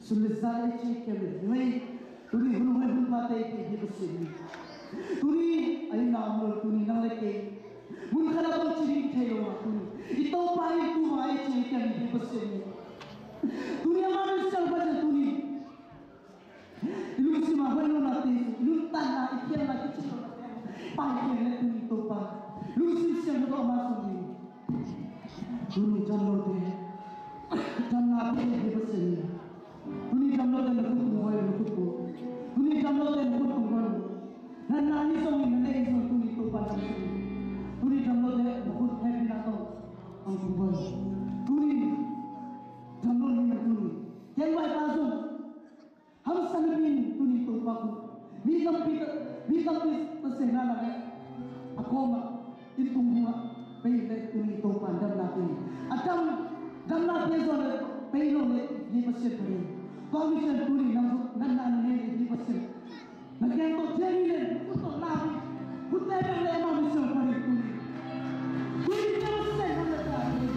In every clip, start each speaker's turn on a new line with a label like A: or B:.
A: सुलझाए चेकेले नहीं तुरी हुनुहे हुनपाते के ही बसेनी तुरी आई नाम लो तुरी नले के मुनखला बंचिरी ठेलो तुरी इतो पाई तू आए चेकेले ही बसेनी तुरी हमारे सर्वज तुरी इलुसी माहनो नाते लुंताना इकेला किचलो पाई के तुरी तो पा लुसी से मतो मासुनी तुरी चलो दे चन्ना पे ही बसेनी Tuni jamlo dan lukut moy lukut ko. Tuni jamlo dan lukut kumbar. Nan nani song nane isong tuni to palang sini. Tuni jamlo dan lukut happy na to ang kumbar. Tuni jamlo ni na tuni. Yang bay pasong. Ham sanipin tuni to paku. Bikam pasena lagi. Ako ma itong bunga. Pwede tuni to pandam natin. Atam jamla peso Pero di pasir pari, commission turi nan di pasir. Nagyan to jeli to nabi, kutte le ma mission pari turi. Turi jelo se nan tari.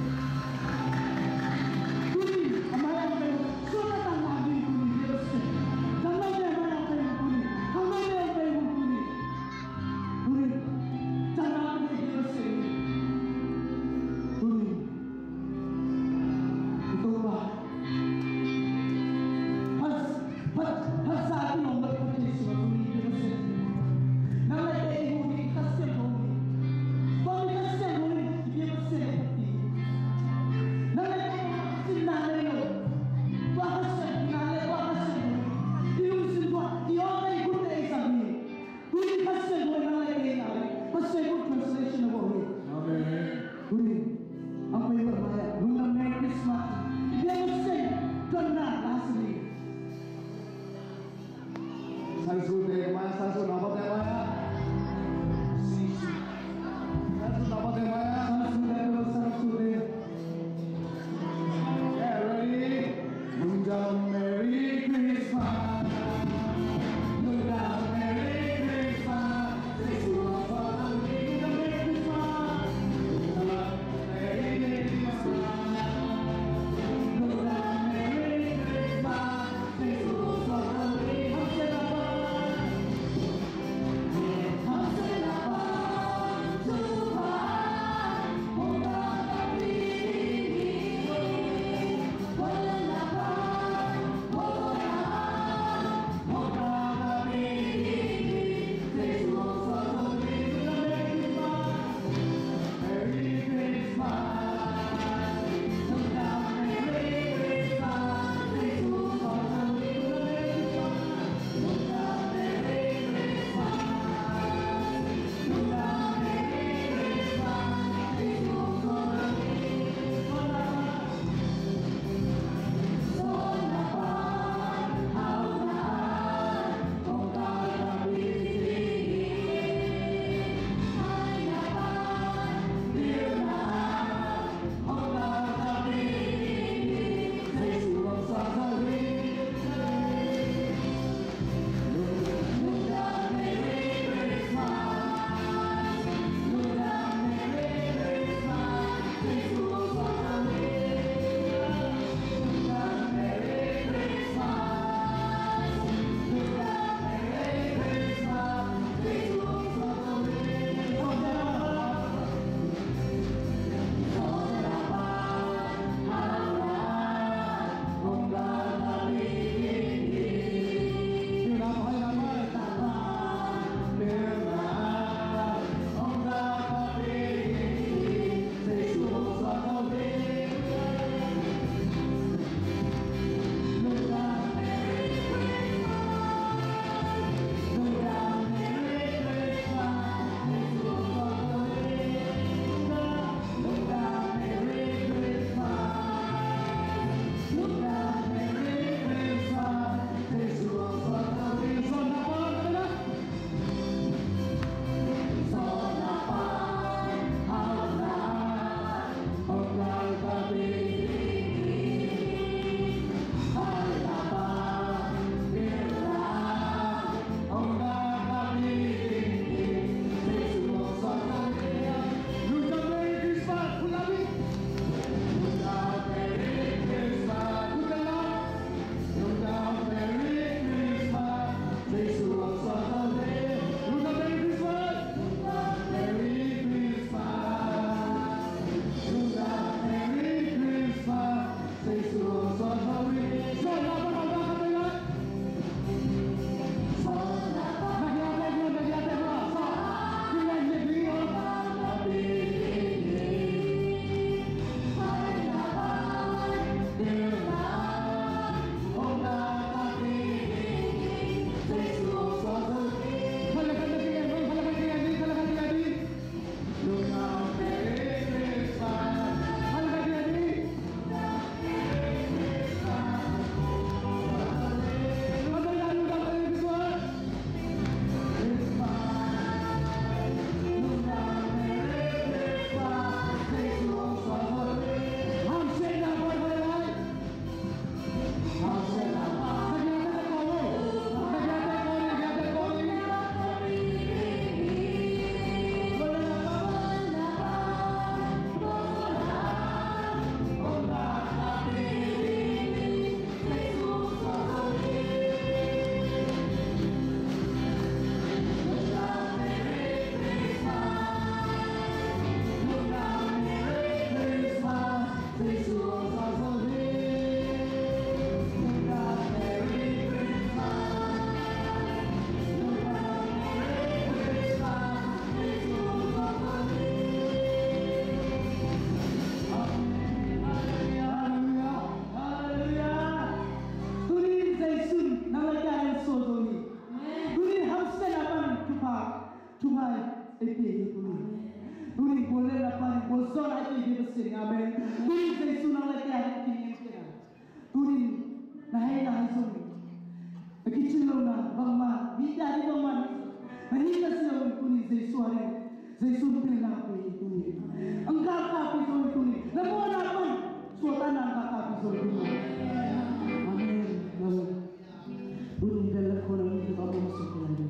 A: Turi amara pe sona tan nabi turi jelo se. Janna le amara pe turi, hamare pe turi. Turi janna pe jelo se. Turi itu bah. Has surga. Amin. Amin. Bunyi telepon itu kamu masuk lagi.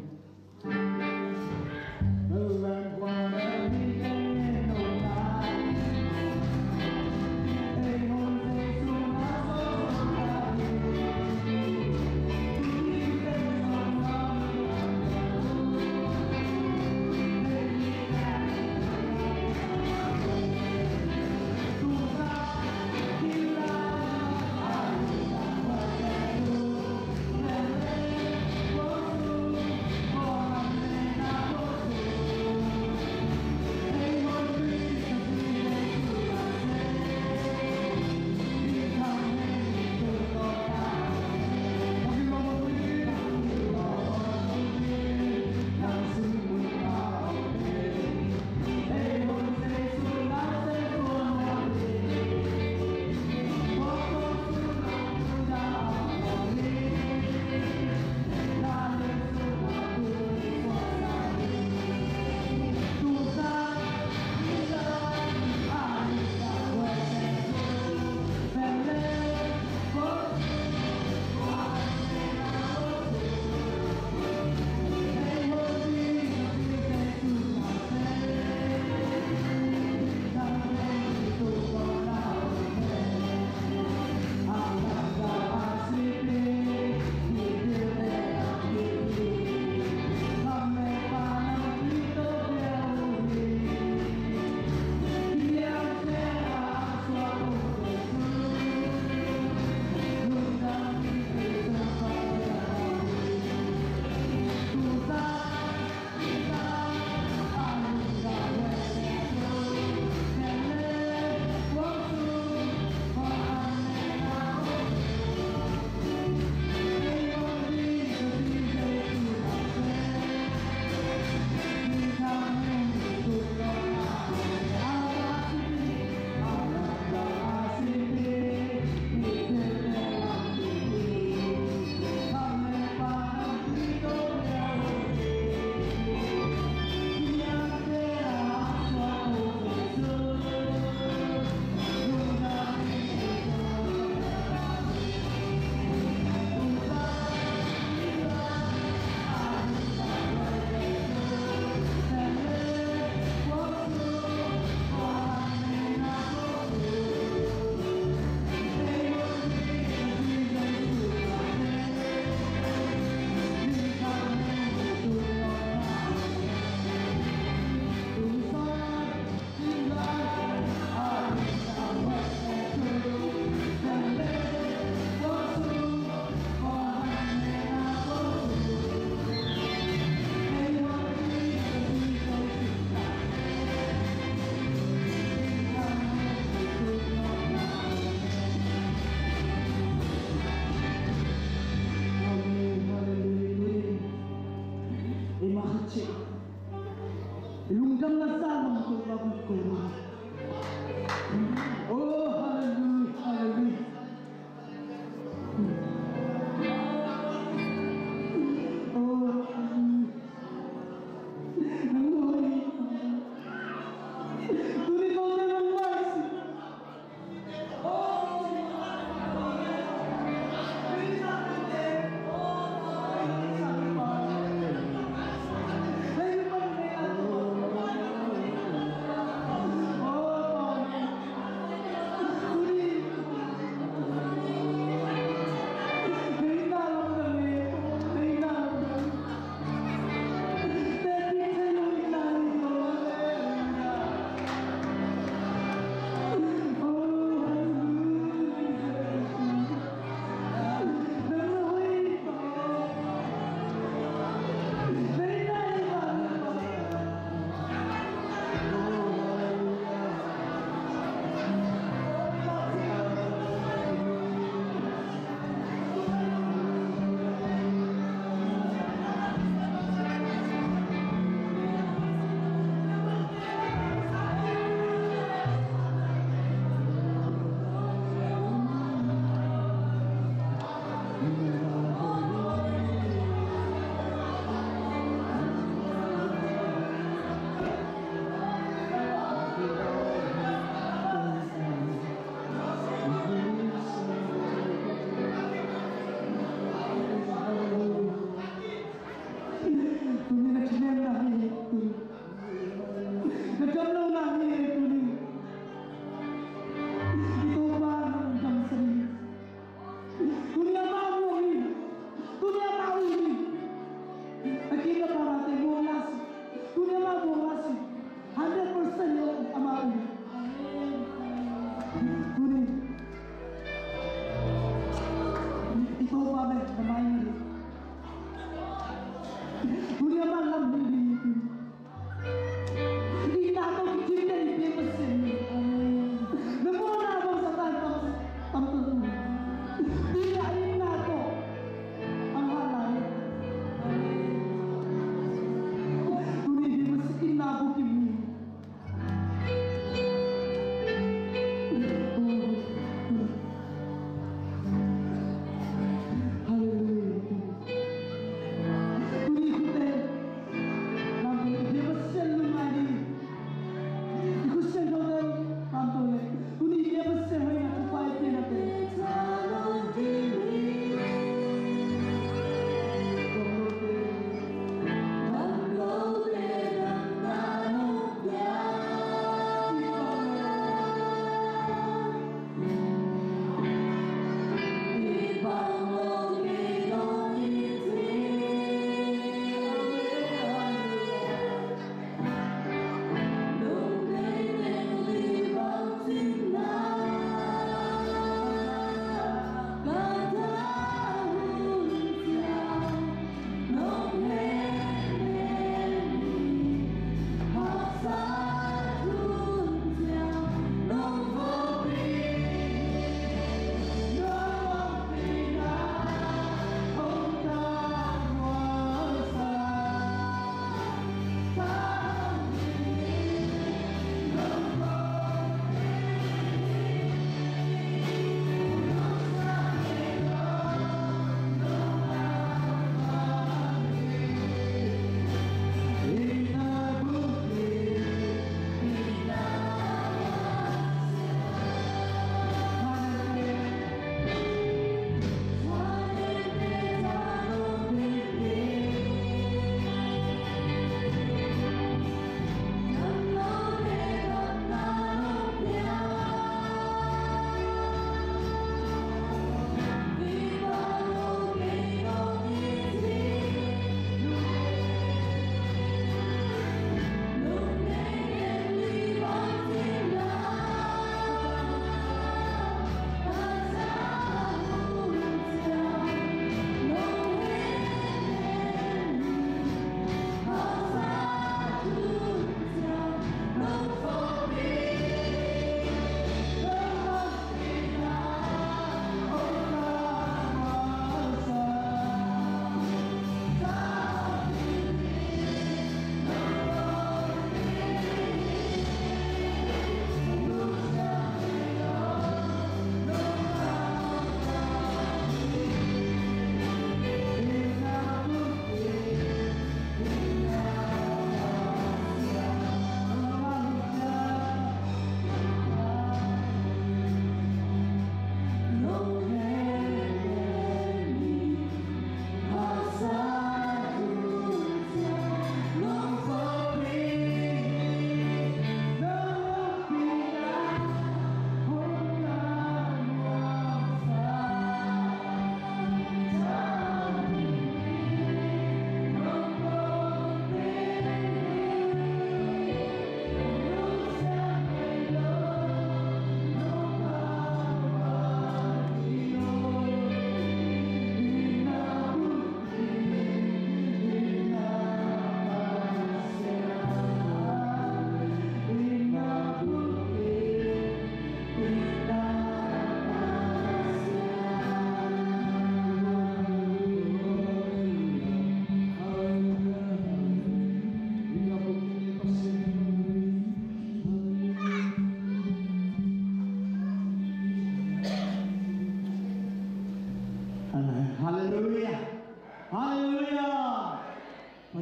A: Ilunggan na sama ko labot ko. Oh, hallelujah, hallelujah. Oh, hallelujah. Tuloy ko na ng mercy. Oh,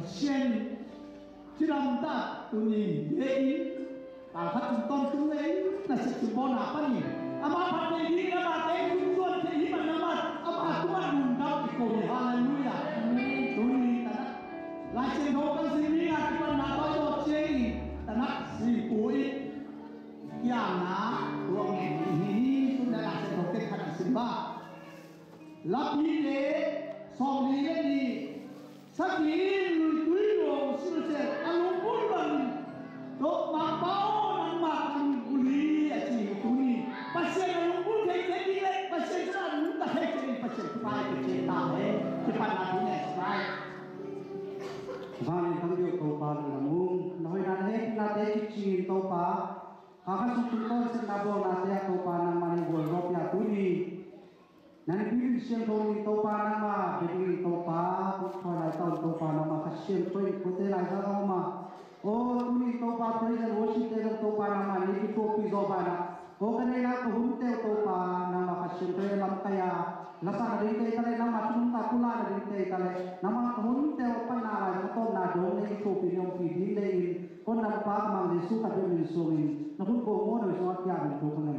A: sen chứ làm ta tôi nhìn dễ ý ta phát chúng con chúng ấy là sự chúng bon nào phát nhìn ama phát đây đi ama té chúng xuân thế ý mà ama cũng bắt đùn đau thì cổ hallelujah tôi nhìn ta lại trên đó cái gì đi à cái con nào bao giờ chơi ta nát gì cuối yang na tuang ini sudah lah saya dokter kata simba lapi le som li le ni sakli lui tui lo sudah alung pun bang dok mabau nang makan guli aci tuni pasien alung pun kayak ni le pasien sudah nunda kayak ni pasien pai keceta cepat nanti next slide
B: vang thang điều cầu pa namun nói nan hết na te chi to pa kakak sututon sa nabo na te to pa nang mani gol ropya tuni nan bilin siang thoni to pa nang ma bilin to pa ko thoi taun to pa nang ma kasian toi ko te lai sa ma o tuni to pa president worship te to pa nang ma ni ki ko pi zo ba na o kanila ko hum te to pa nang ma kasian toi lam kaya lasa na rin te tale nang ma tum ta kula na rin te tale nang ma hum te o pa na la to na do ni ko pi yong pi din le in kon nang pa mang Yesu ka de min so in na kun ko mo no so kya ko ko na